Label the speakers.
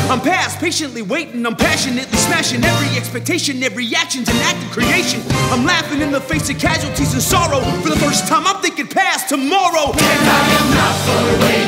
Speaker 1: I'm past patiently waiting, I'm passionately smashing every expectation, every action's an act of creation. I'm laughing in the face of casualties and sorrow. For the first time I'm thinking past tomorrow.
Speaker 2: And I am not for waiting.